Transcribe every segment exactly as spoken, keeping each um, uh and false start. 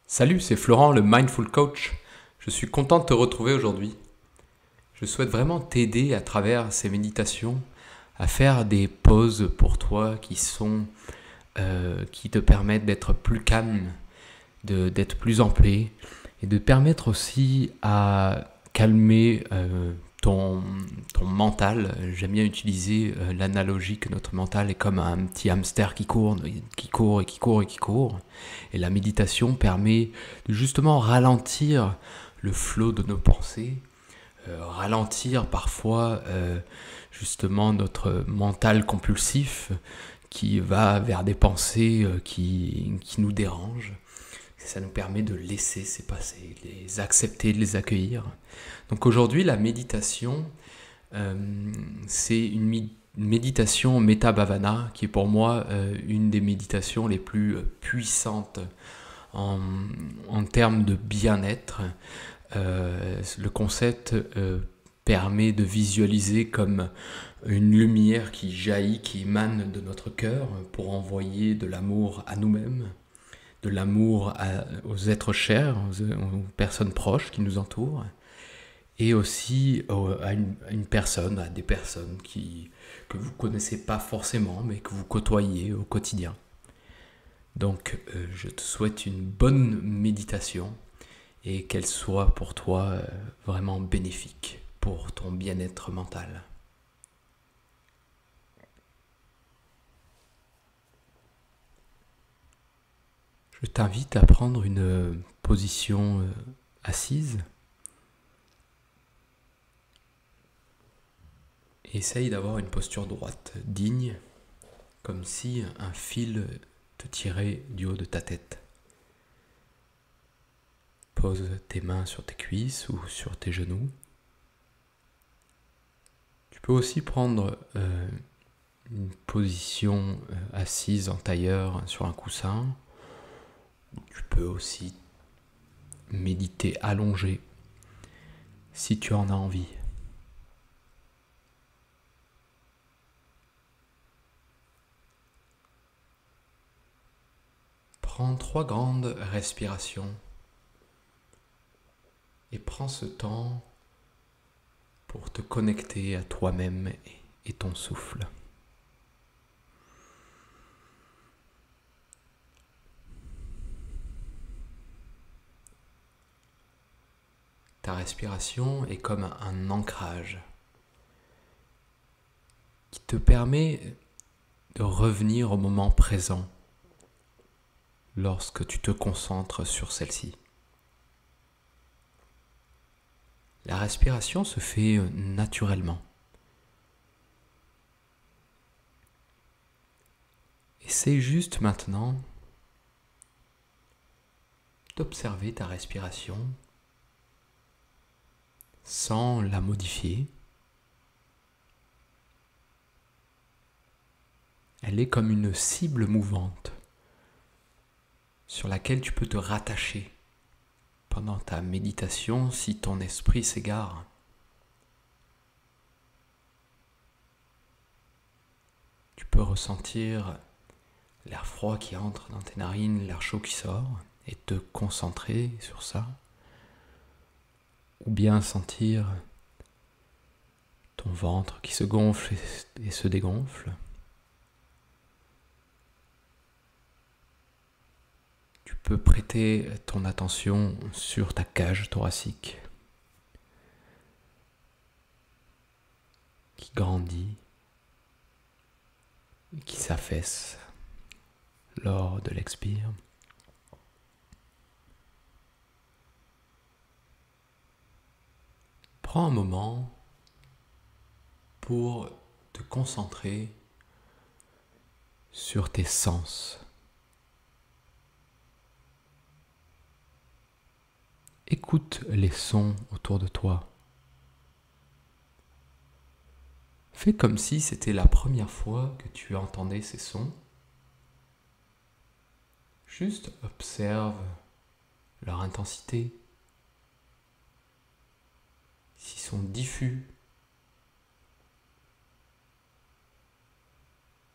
Salut, c'est Florent, le Mindful Coach. Je suis content de te retrouver aujourd'hui. Je souhaite vraiment t'aider à travers ces méditations à faire des pauses pour toi qui sont, euh, qui te permettent d'être plus calme, de, d'être plus en paix et de permettre aussi à calmer euh, ton, ton mental. J'aime bien utiliser euh, l'analogie que notre mental est comme un petit hamster qui court, qui court et qui court et qui court. Et la méditation permet de justement ralentir le flot de nos pensées, euh, ralentir parfois euh, justement notre mental compulsif qui va vers des pensées euh, qui, qui nous dérangent. Ça nous permet de laisser ces passés, de les accepter, de les accueillir. Donc aujourd'hui, la méditation, euh, c'est une, mi- une méditation Metta Bhavana qui est pour moi euh, une des méditations les plus euh, puissantes en, en termes de bien-être. Euh, le concept euh, permet de visualiser comme une lumière qui jaillit, qui émane de notre cœur pour envoyer de l'amour à nous-mêmes, de l'amour à- aux êtres chers, aux, aux personnes proches qui nous entourent, et aussi au- à, une, à une personne, à des personnes qui, que vous ne connaissez pas forcément, mais que vous côtoyez au quotidien. Donc, euh, je te souhaite une bonne méditation et qu'elle soit pour toi euh, vraiment bénéfique pour ton bien-être mental. Je t'invite à prendre une position euh, assise. Essaye d'avoir une posture droite, digne, comme si un fil te tirait du haut de ta tête. Pose tes mains sur tes cuisses ou sur tes genoux. Tu peux aussi prendre euh, une position euh, assise en tailleur sur un coussin. Tu peux aussi méditer allongé si tu en as envie. Prends trois grandes respirations et prends ce temps pour te connecter à toi-même et ton souffle. Ta respiration est comme un ancrage qui te permet de revenir au moment présent lorsque tu te concentres sur celle-ci. La respiration se fait naturellement. Essaye juste maintenant d'observer ta respiration sans la modifier. Elle est comme une cible mouvante sur laquelle tu peux te rattacher pendant ta méditation si ton esprit s'égare. Tu peux ressentir l'air froid qui entre dans tes narines, l'air chaud qui sort, et te concentrer sur ça. Ou bien sentir ton ventre qui se gonfle et se dégonfle. Tu peux prêter ton attention sur ta cage thoracique qui grandit et qui s'affaisse lors de l'expire. Prends un moment pour te concentrer sur tes sens. Écoute les sons autour de toi. Fais comme si c'était la première fois que tu entendais ces sons. Juste observe leur intensité, s'ils sont diffus.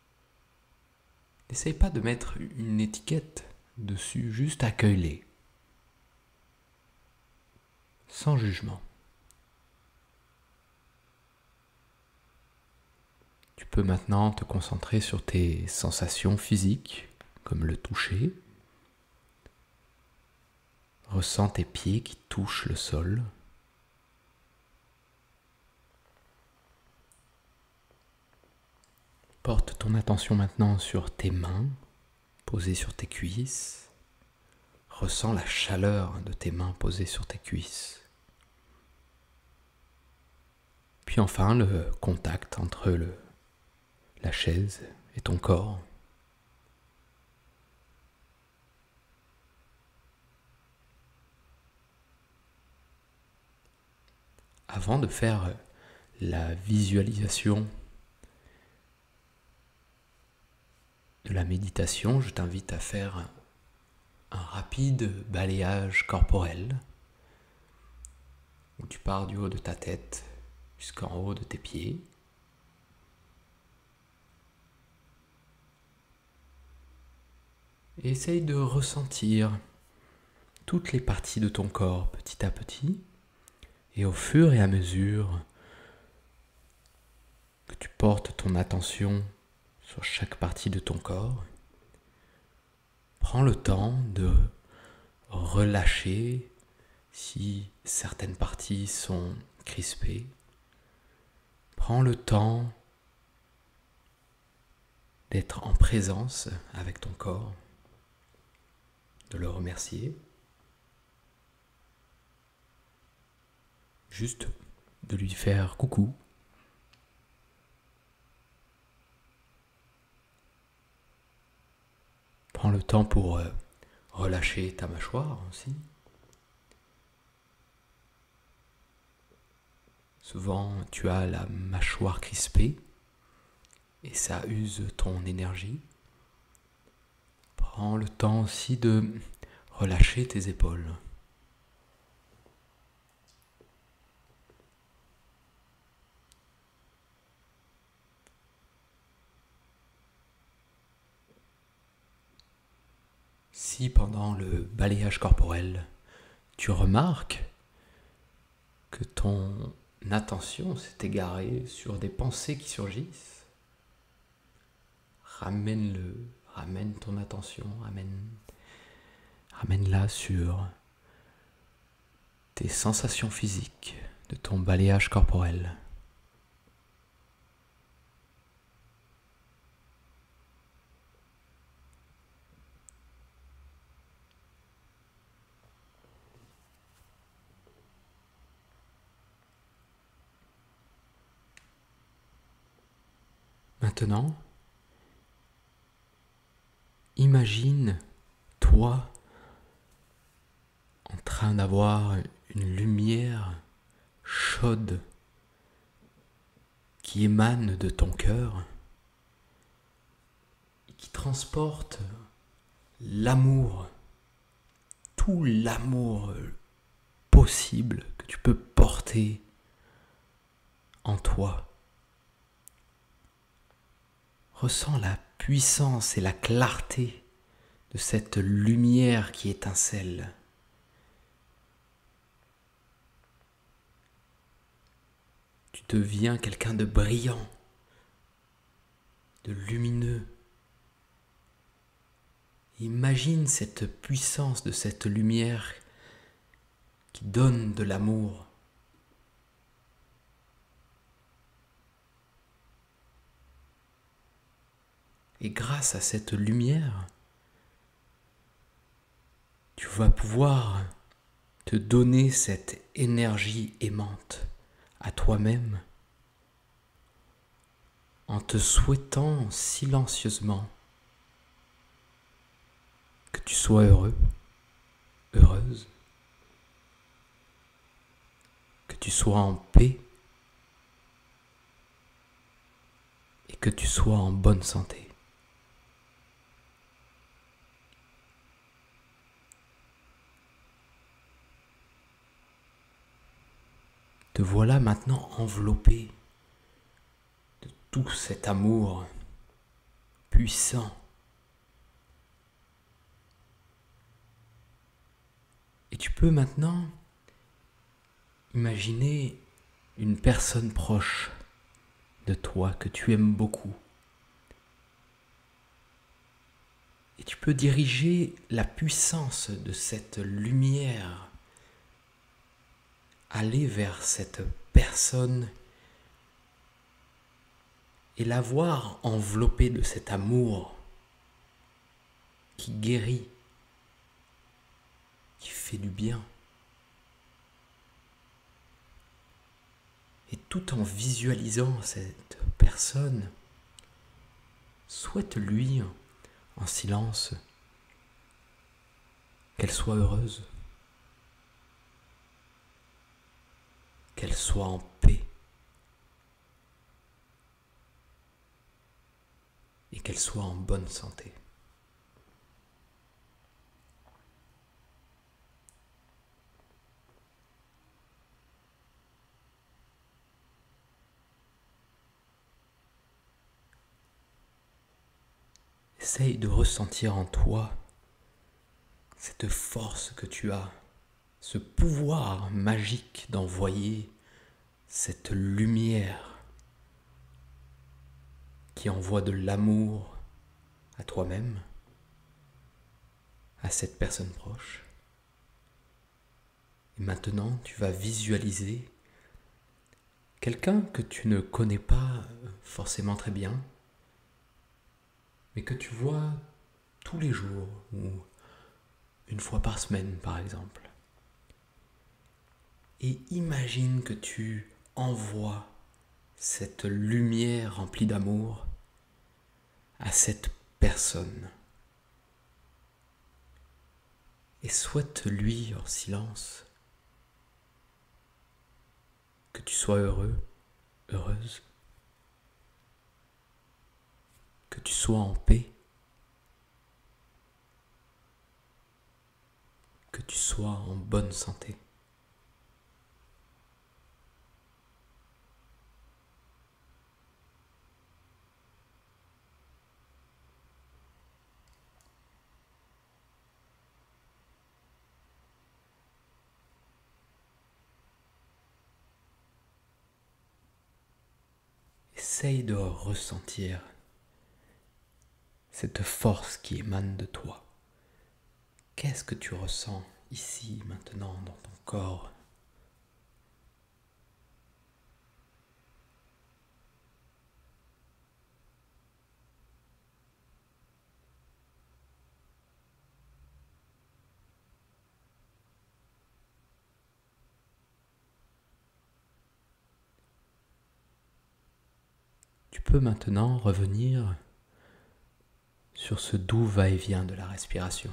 N'essaye pas de mettre une étiquette dessus, juste accueille-les. sans jugement. Tu peux maintenant te concentrer sur tes sensations physiques, comme le toucher. Ressens tes pieds qui touchent le sol. Porte ton attention maintenant sur tes mains, posées sur tes cuisses. Ressens la chaleur de tes mains posées sur tes cuisses. Puis enfin, le contact entre le, la chaise et ton corps. Avant de faire la visualisation de la méditation, je t'invite à faire un, un rapide balayage corporel où tu pars du haut de ta tête jusqu'en haut de tes pieds. Et essaye de ressentir toutes les parties de ton corps petit à petit. Et au fur et à mesure que tu portes ton attention sur chaque partie de ton corps, prends le temps de relâcher si certaines parties sont crispées. Prends le temps d'être en présence avec ton corps, de le remercier, juste de lui faire coucou. Prends le temps pour euh, relâcher ta mâchoire aussi. Souvent, tu as la mâchoire crispée et ça use ton énergie. Prends le temps aussi de relâcher tes épaules. Si pendant le balayage corporel, tu remarques que ton attention s'est égarée sur des pensées qui surgissent, ramène-le, ramène ton attention, ramène, ramène-la sur tes sensations physiques de ton balayage corporel. Maintenant, imagine toi en train d'avoir une lumière chaude qui émane de ton cœur et qui transporte l'amour, tout l'amour possible que tu peux porter en toi. Ressens la puissance et la clarté de cette lumière qui étincelle. Tu deviens quelqu'un de brillant, de lumineux. Imagine cette puissance de cette lumière qui donne de l'amour. Et grâce à cette lumière, tu vas pouvoir te donner cette énergie aimante à toi-même en te souhaitant silencieusement que tu sois heureux, heureuse, que tu sois en paix et que tu sois en bonne santé. Te voilà maintenant enveloppé de tout cet amour puissant. Et tu peux maintenant Imaginez une personne proche de toi que tu aimes beaucoup. Et tu peux diriger la puissance de cette lumière, aller vers cette personne et la voir enveloppée de cet amour qui guérit, qui fait du bien. Et tout en visualisant cette personne, souhaite-lui en silence qu'elle soit heureuse, qu'elle soit en paix et qu'elle soit en bonne santé. Essaye de ressentir en toi cette force que tu as, ce pouvoir magique d'envoyer cette lumière qui envoie de l'amour à toi-même, à cette personne proche. Et maintenant, tu vas visualiser quelqu'un que tu ne connais pas forcément très bien, mais que tu vois tous les jours ou une fois par semaine par exemple. Et imagine que tu envoies cette lumière remplie d'amour à cette personne. Et souhaite-lui en silence que tu sois heureux, heureuse, que tu sois en paix, que tu sois en bonne santé. Essaye de ressentir cette force qui émane de toi. Qu'est-ce que tu ressens ici, maintenant, dans ton corps ? Tu peux maintenant revenir sur ce doux va-et-vient de la respiration.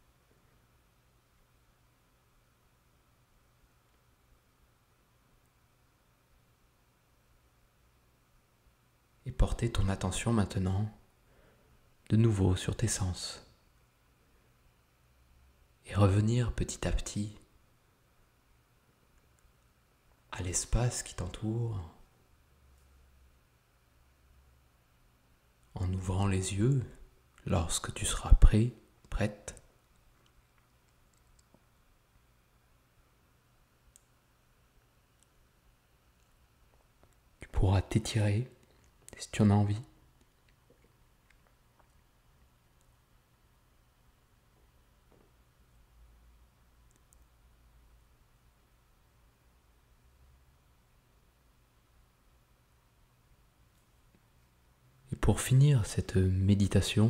Et porter ton attention maintenant de nouveau sur tes sens. Et revenir petit à petit à l'espace qui t'entoure, en ouvrant les yeux lorsque tu seras prêt, prête. Tu pourras t'étirer si tu en as envie. Et pour finir cette méditation,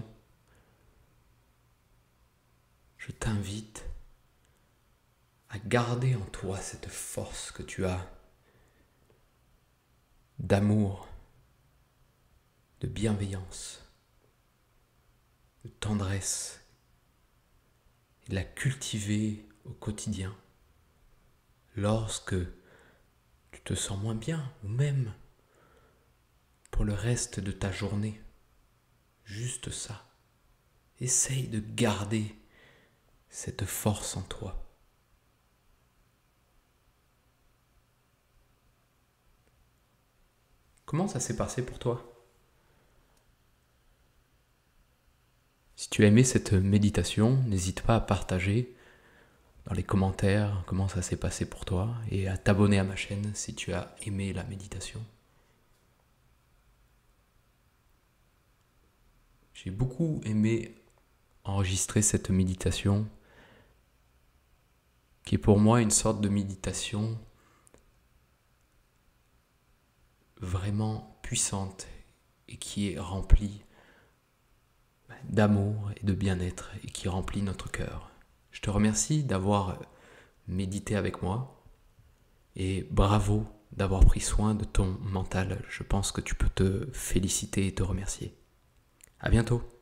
je t'invite à garder en toi cette force que tu as d'amour, de bienveillance, de tendresse, et de la cultiver au quotidien lorsque tu te sens moins bien ou même pour le reste de ta journée. Juste ça. Essaye de garder cette force en toi. Comment ça s'est passé pour toi ? Si tu as aimé cette méditation, n'hésite pas à partager dans les commentaires comment ça s'est passé pour toi et à t'abonner à ma chaîne si tu as aimé la méditation. J'ai beaucoup aimé enregistrer cette méditation qui est pour moi une sorte de méditation vraiment puissante et qui est remplie d'amour et de bien-être et qui remplit notre cœur. Je te remercie d'avoir médité avec moi et bravo d'avoir pris soin de ton mental. Je pense que tu peux te féliciter et te remercier. À bientôt.